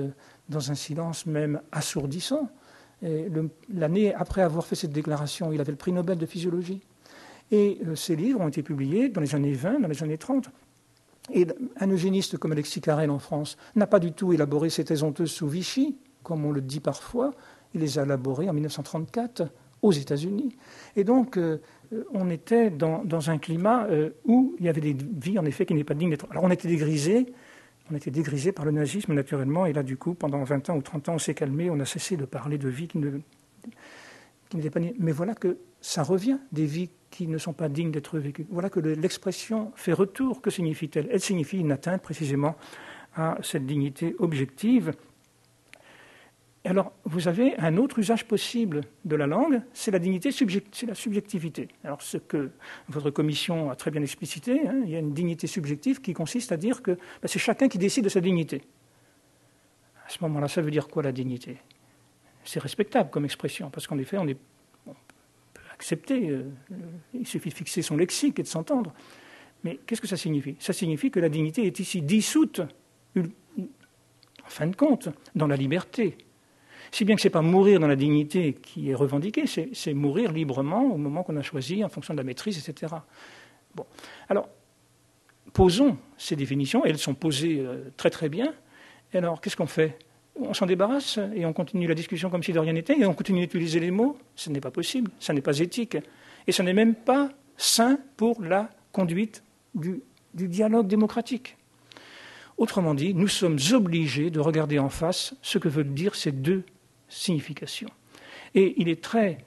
dans un silence même assourdissant. L'année après avoir fait cette déclaration, il avait le prix Nobel de physiologie. Et ces livres ont été publiés dans les années 20, dans les années 30. Et un eugéniste comme Alexis Carrel en France n'a pas du tout élaboré ces thèses honteuses sous Vichy, comme on le dit parfois. Il les a élaborées en 1934 aux États-Unis. Et donc, on était dans un climat où il y avait des vies, en effet, qui n'étaient pas dignes d'être... Alors, on était dégrisé par le nazisme, naturellement, et là, du coup, pendant 20 ans ou 30 ans, on s'est calmé, on a cessé de parler de vies qui n'étaient pas dignes. Mais voilà que ça revient, des vies qui ne sont pas dignes d'être vécues. Voilà que l'expression fait retour. Que signifie-t-elle? Elle signifie une atteinte, précisément, à cette dignité objective. Alors, vous avez un autre usage possible de la langue, c'est la dignité, c'est la subjectivité. Alors, ce que votre commission a très bien explicité, il y a une dignité subjective qui consiste à dire que c'est chacun qui décide de sa dignité. À ce moment-là, ça veut dire quoi, la dignité? C'est respectable comme expression, parce qu'en effet, on peut accepter, il suffit de fixer son lexique et de s'entendre. Mais qu'est-ce que ça signifie? Ça signifie que la dignité est ici dissoute, en fin de compte, dans la liberté. Si bien que ce n'est pas mourir dans la dignité qui est revendiquée, c'est mourir librement au moment qu'on a choisi, en fonction de la maîtrise, etc. Bon. Alors, posons ces définitions, elles sont posées très très bien. Et alors, qu'est-ce qu'on fait? On s'en débarrasse et on continue la discussion comme si de rien n'était, et on continue d'utiliser les mots? Ce n'est pas possible, ça n'est pas éthique. Et ce n'est même pas sain pour la conduite du dialogue démocratique. Autrement dit, nous sommes obligés de regarder en face ce que veulent dire ces deux signification. Et il est très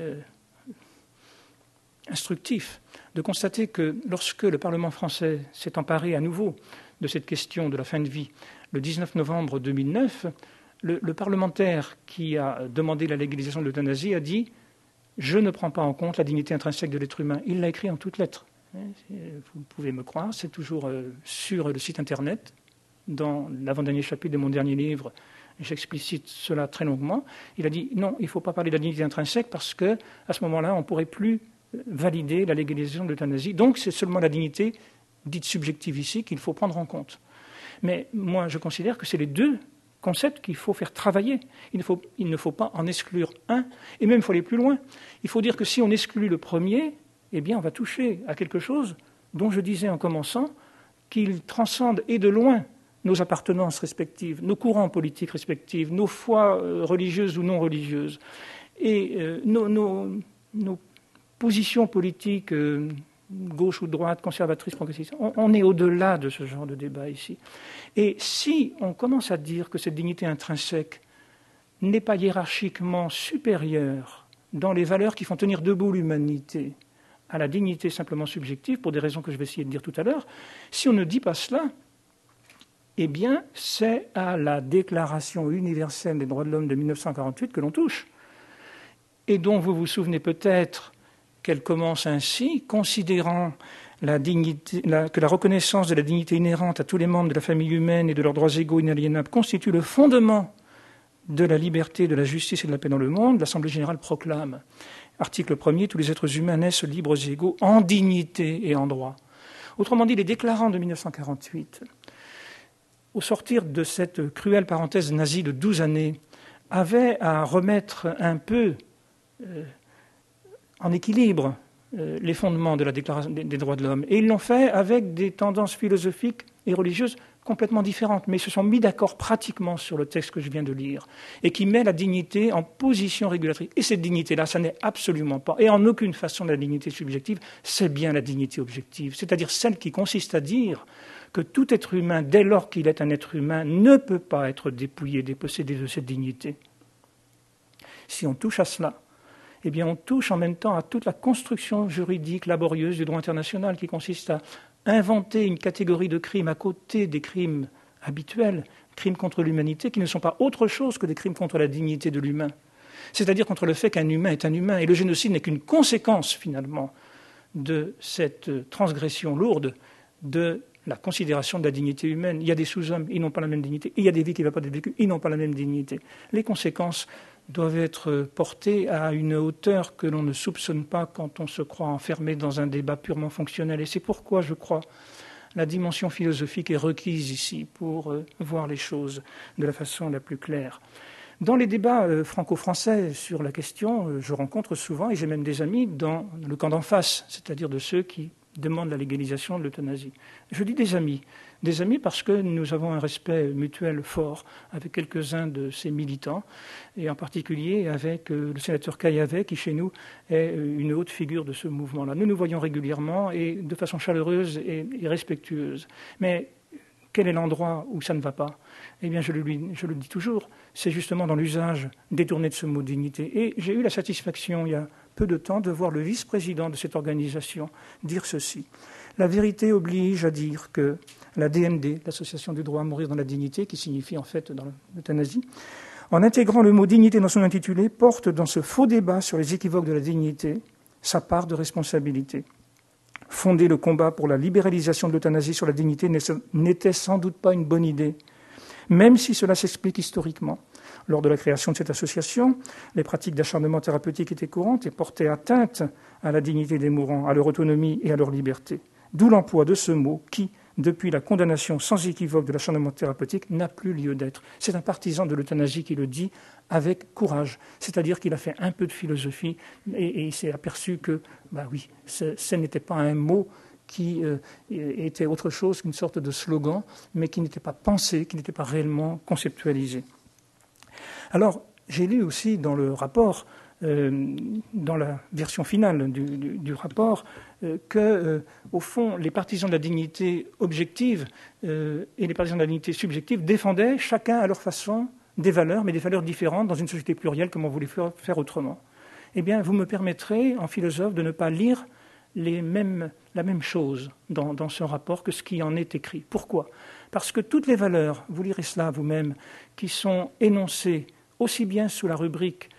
instructif de constater que lorsque le Parlement français s'est emparé à nouveau de cette question de la fin de vie, le 19 novembre 2009, le parlementaire qui a demandé la légalisation de l'euthanasie a dit « Je ne prends pas en compte la dignité intrinsèque de l'être humain ». Il l'a écrit en toutes lettres. Vous pouvez me croire, c'est toujours sur le site Internet. Dans l'avant-dernier chapitre de mon dernier livre, j'explicite cela très longuement. Il a dit non, il ne faut pas parler de la dignité intrinsèque parce qu'à ce moment-là, on ne pourrait plus valider la légalisation de l'euthanasie. Donc, c'est seulement la dignité dite subjective ici qu'il faut prendre en compte. Mais moi, je considère que c'est les deux concepts qu'il faut faire travailler. Il ne faut pas en exclure un. Et même, il faut aller plus loin. Il faut dire que si on exclut le premier, eh bien, on va toucher à quelque chose dont je disais en commençant qu'il transcende et de loin nos appartenances respectives, nos courants politiques respectifs, nos foi religieuses ou non religieuses, et nos positions politiques, gauche ou droite, conservatrices, progressistes. On est au-delà de ce genre de débat ici. Et si on commence à dire que cette dignité intrinsèque n'est pas hiérarchiquement supérieure dans les valeurs qui font tenir debout l'humanité à la dignité simplement subjective, pour des raisons que je vais essayer de dire tout à l'heure, si on ne dit pas cela, eh bien, c'est à la Déclaration universelle des droits de l'homme de 1948 que l'on touche, et dont vous vous souvenez peut-être qu'elle commence ainsi, considérant que la reconnaissance de la dignité inhérente à tous les membres de la famille humaine et de leurs droits égaux inaliénables constitue le fondement de la liberté, de la justice et de la paix dans le monde. L'Assemblée générale proclame, article 1er, tous les êtres humains naissent libres et égaux en dignité et en droit. Autrement dit, les déclarants de 1948, au sortir de cette cruelle parenthèse nazie de 12 années, avaient à remettre un peu en équilibre les fondements de la Déclaration des droits de l'homme. Et ils l'ont fait avec des tendances philosophiques et religieuses complètement différentes, mais ils se sont mis d'accord pratiquement sur le texte que je viens de lire, et qui met la dignité en position régulatrice. Et cette dignité-là, ça n'est absolument pas, et en aucune façon la dignité subjective, c'est bien la dignité objective, c'est-à-dire celle qui consiste à dire que tout être humain, dès lors qu'il est un être humain, ne peut pas être dépouillé, dépossédé de cette dignité. Si on touche à cela, eh bien on touche en même temps à toute la construction juridique laborieuse du droit international qui consiste à inventer une catégorie de crimes à côté des crimes habituels, crimes contre l'humanité, qui ne sont pas autre chose que des crimes contre la dignité de l'humain. C'est-à-dire contre le fait qu'un humain est un humain. Et le génocide n'est qu'une conséquence, finalement, de cette transgression lourde de la considération de la dignité humaine. Il y a des sous-hommes, ils n'ont pas la même dignité. Et il y a des vies qui ne vont pas être vécues, ils n'ont pas la même dignité. Les conséquences doivent être portées à une hauteur que l'on ne soupçonne pas quand on se croit enfermé dans un débat purement fonctionnel. Et c'est pourquoi je crois la dimension philosophique est requise ici pour voir les choses de la façon la plus claire. Dans les débats franco-français sur la question, je rencontre souvent, et j'ai même des amis dans le camp d'en face, c'est-à-dire de ceux qui demandent la légalisation de l'euthanasie. Je dis des amis parce que nous avons un respect mutuel fort avec quelques-uns de ces militants, et en particulier avec le sénateur Caillavet, qui chez nous est une haute figure de ce mouvement-là. Nous nous voyons régulièrement et de façon chaleureuse et respectueuse. Mais quel est l'endroit où ça ne va pas ? Eh bien, je le dis toujours, c'est justement dans l'usage détourné de ce mot dignité. Et j'ai eu la satisfaction, il y a peu de temps, de voir le vice-président de cette organisation dire ceci. La vérité oblige à dire que la DMD, l'Association du droit à mourir dans la dignité, qui signifie en fait dans l'euthanasie, en intégrant le mot dignité dans son intitulé, porte dans ce faux débat sur les équivoques de la dignité sa part de responsabilité. Fonder le combat pour la libéralisation de l'euthanasie sur la dignité n'était sans doute pas une bonne idée, même si cela s'explique historiquement. Lors de la création de cette association, les pratiques d'acharnement thérapeutique étaient courantes et portaient atteinte à la dignité des mourants, à leur autonomie et à leur liberté. D'où l'emploi de ce mot qui, depuis la condamnation sans équivoque de l'acharnement thérapeutique, n'a plus lieu d'être. C'est un partisan de l'euthanasie qui le dit avec courage, c'est-à-dire qu'il a fait un peu de philosophie et il s'est aperçu que, ce n'était pas un mot qui était autre chose qu'une sorte de slogan, mais qui n'était pas pensé, qui n'était pas réellement conceptualisé. Alors, j'ai lu aussi dans le rapport, dans la version finale du rapport, que, au fond, les partisans de la dignité objective et les partisans de la dignité subjective défendaient chacun à leur façon des valeurs, mais des valeurs différentes dans une société plurielle, comme on voulait faire autrement. Eh bien, vous me permettrez, en philosophe, de ne pas lire la même chose dans ce rapport que ce qui en est écrit. Pourquoi ? Parce que toutes les valeurs, vous lirez cela vous-même, qui sont énoncées aussi bien sous la rubrique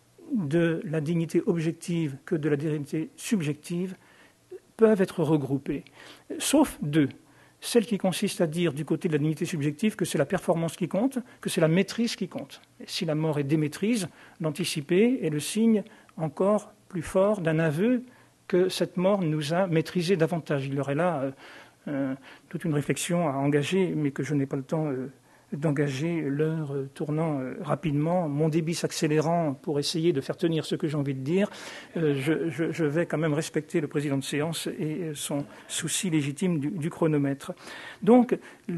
de la dignité objective que de la dignité subjective, peuvent être regroupées, sauf deux. Celle qui consiste à dire du côté de la dignité subjective que c'est la performance qui compte, que c'est la maîtrise qui compte. Et si la mort est démaîtrise, l'anticiper est le signe encore plus fort d'un aveu que cette mort nous a maîtrisé davantage. Il y aurait là toute une réflexion à engager, mais que je n'ai pas le temps d'engager, l'heure tournant rapidement, mon débit s'accélérant pour essayer de faire tenir ce que j'ai envie de dire. Je vais quand même respecter le président de séance et son souci légitime du chronomètre. Donc,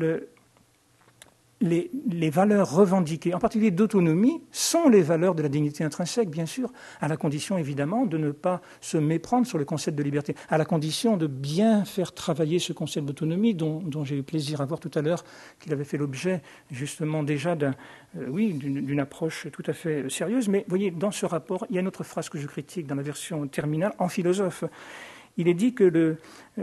les valeurs revendiquées, en particulier d'autonomie, sont les valeurs de la dignité intrinsèque, bien sûr, à la condition, évidemment, de ne pas se méprendre sur le concept de liberté, à la condition de bien faire travailler ce concept d'autonomie dont j'ai eu plaisir à voir tout à l'heure qu'il avait fait l'objet, justement, déjà d'une approche tout à fait sérieuse. Mais, vous voyez, dans ce rapport, il y a une autre phrase que je critique dans la version terminale, en philosophe. Il est dit que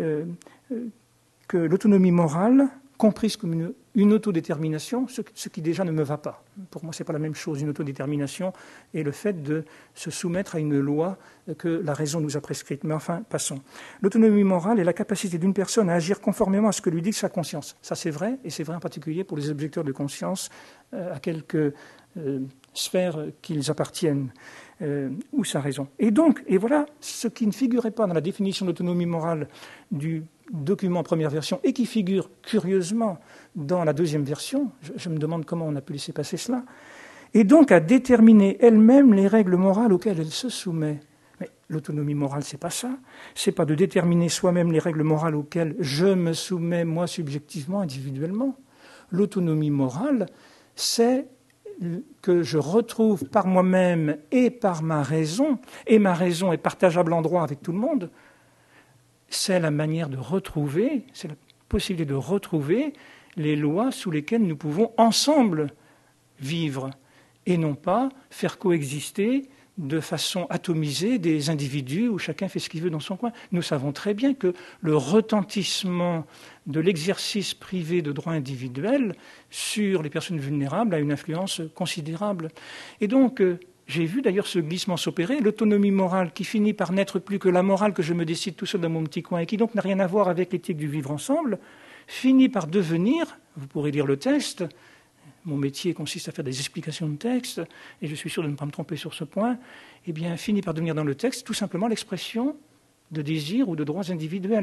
l'autonomie morale, comprise comme une autodétermination, ce qui déjà ne me va pas. Pour moi, ce n'est pas la même chose, une autodétermination et le fait de se soumettre à une loi que la raison nous a prescrite. Mais enfin, passons. L'autonomie morale est la capacité d'une personne à agir conformément à ce que lui dit sa conscience. Ça, c'est vrai, et c'est vrai en particulier pour les objecteurs de conscience à quelques sphères qu'ils appartiennent, ou sa raison. Et voilà ce qui ne figurait pas dans la définition d'autonomie morale du document en première version et qui figure curieusement dans la deuxième version. Je me demande comment on a pu laisser passer cela. Et donc à déterminer elle-même les règles morales auxquelles elle se soumet. Mais l'autonomie morale, c'est pas ça. C'est pas de déterminer soi-même les règles morales auxquelles je me soumets, moi, subjectivement, individuellement. L'autonomie morale, c'est que je retrouve par moi-même et par ma raison, et ma raison est partageable en droit avec tout le monde, c'est la manière de retrouver, c'est la possibilité de retrouver les lois sous lesquelles nous pouvons ensemble vivre, et non pas faire coexister de façon atomisée des individus où chacun fait ce qu'il veut dans son coin. Nous savons très bien que le retentissement de l'exercice privé de droits individuels sur les personnes vulnérables a une influence considérable. Et donc, j'ai vu d'ailleurs ce glissement s'opérer, l'autonomie morale qui finit par n'être plus que la morale que je me décide tout seul dans mon petit coin et qui donc n'a rien à voir avec l'éthique du vivre ensemble, finit par devenir, vous pourrez lire le texte, mon métier consiste à faire des explications de texte, et je suis sûr de ne pas me tromper sur ce point, eh bien, finit par devenir dans le texte tout simplement l'expression de désirs ou de droits individuels.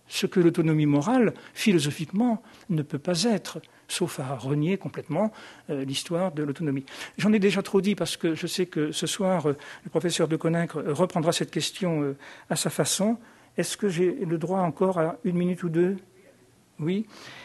ce que l'autonomie morale, philosophiquement, ne peut pas être, sauf à renier complètement l'histoire de l'autonomie. J'en ai déjà trop dit parce que je sais que ce soir, le professeur de Coninck reprendra cette question à sa façon. Est-ce que j'ai le droit encore à 1 minute ou 2 ? Oui.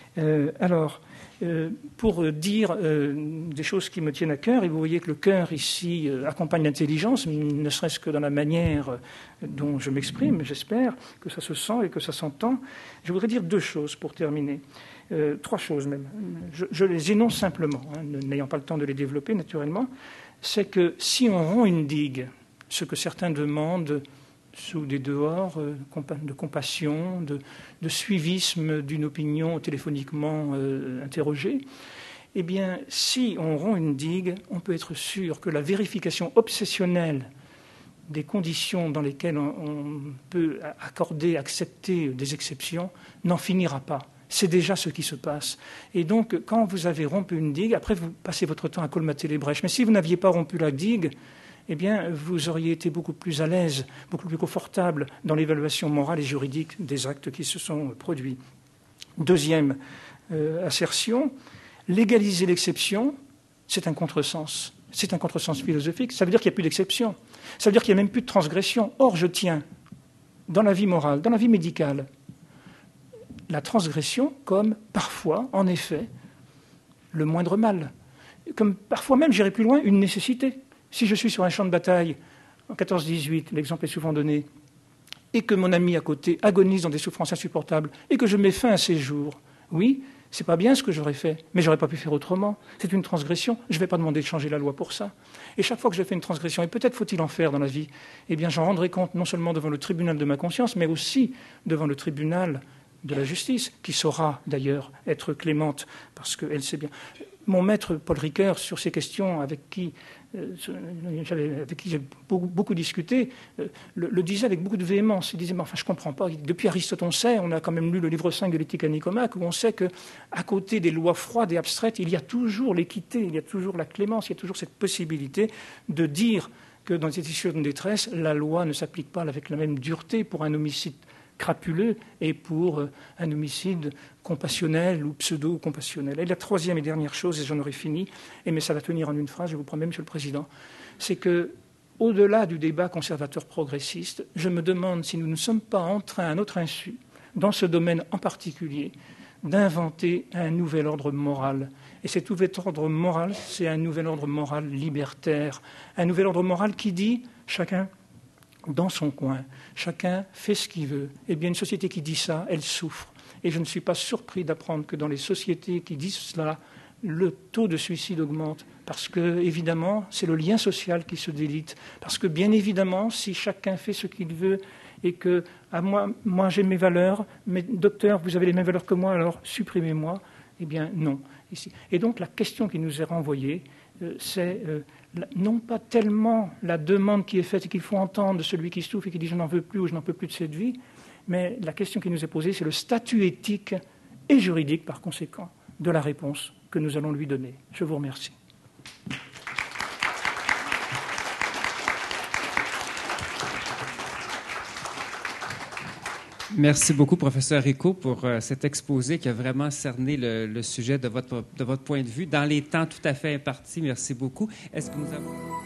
Pour dire des choses qui me tiennent à cœur, et vous voyez que le cœur ici accompagne l'intelligence, ne serait-ce que dans la manière dont je m'exprime, j'espère que ça se sent et que ça s'entend. Je voudrais dire 2 choses pour terminer, 3 choses même. Je les énonce simplement, n'ayant pas le temps de les développer naturellement. C'est que si on rompt une digue, ce que certains demandent sous des dehors de compassion, de suivisme d'une opinion téléphoniquement interrogée, eh bien, si on rompt une digue, on peut être sûr que la vérification obsessionnelle des conditions dans lesquelles on peut accepter des exceptions n'en finira pas. C'est déjà ce qui se passe. Et donc, quand vous avez rompu une digue, après, vous passez votre temps à colmater les brèches. Mais si vous n'aviez pas rompu la digue, eh bien, vous auriez été beaucoup plus à l'aise, beaucoup plus confortable dans l'évaluation morale et juridique des actes qui se sont produits. Deuxième assertion, légaliser l'exception, c'est un contresens. C'est un contresens philosophique. Ça veut dire qu'il n'y a plus d'exception. Ça veut dire qu'il n'y a même plus de transgression. Or, je tiens, dans la vie morale, dans la vie médicale, la transgression comme parfois, en effet, le moindre mal. Comme parfois même, j'irai plus loin, une nécessité. Si je suis sur un champ de bataille, en 14-18, l'exemple est souvent donné, et que mon ami à côté agonise dans des souffrances insupportables, et que je mets fin à ses jours, oui, c'est pas bien ce que j'aurais fait, mais j'aurais pas pu faire autrement. C'est une transgression, je ne vais pas demander de changer la loi pour ça. Et chaque fois que je fais une transgression, et peut-être faut-il en faire dans la vie, eh bien j'en rendrai compte non seulement devant le tribunal de ma conscience, mais aussi devant le tribunal de la justice, qui saura d'ailleurs être clémente, parce qu'elle sait bien. Mon maître Paul Ricoeur, sur ces questions avec qui j'ai beaucoup discuté, le disait avec beaucoup de véhémence. Il disait, mais enfin, je ne comprends pas. Depuis Aristote, on sait, on a quand même lu le livre 5 de l'Éthique à Nicomaque, où on sait qu'à côté des lois froides et abstraites, il y a toujours l'équité, il y a toujours la clémence, il y a toujours cette possibilité de dire que dans des situations de détresse, la loi ne s'applique pas avec la même dureté pour un homicide crapuleux et pour un homicide compassionnel ou pseudo-compassionnel. Et la troisième et dernière chose, et j'en aurai fini, mais ça va tenir en une phrase, je vous promets, Monsieur le Président, c'est que, au-delà du débat conservateur-progressiste, je me demande si nous ne sommes pas en train, à notre insu, dans ce domaine en particulier, d'inventer un nouvel ordre moral. Et cet nouvel ordre moral, c'est un nouvel ordre moral libertaire, un nouvel ordre moral qui dit chacun dans son coin, chacun fait ce qu'il veut. Eh bien, une société qui dit ça, elle souffre. Et je ne suis pas surpris d'apprendre que dans les sociétés qui disent cela, le taux de suicide augmente. Parce que, évidemment, c'est le lien social qui se délite. Parce que, bien évidemment, si chacun fait ce qu'il veut et que moi j'ai mes valeurs, mais docteur, vous avez les mêmes valeurs que moi, alors supprimez-moi, eh bien, non. Ici. Et donc, la question qui nous est renvoyée, c'est non pas tellement la demande qui est faite et qu'il faut entendre de celui qui souffre et qui dit « je n'en veux plus » ou « je n'en peux plus de cette vie », mais la question qui nous est posée, c'est le statut éthique et juridique, par conséquent, de la réponse que nous allons lui donner. Je vous remercie. Merci beaucoup, professeur Rico, pour cet exposé qui a vraiment cerné le sujet de votre point de vue dans les temps tout à fait impartis. Merci beaucoup. Est-ce que nous avons...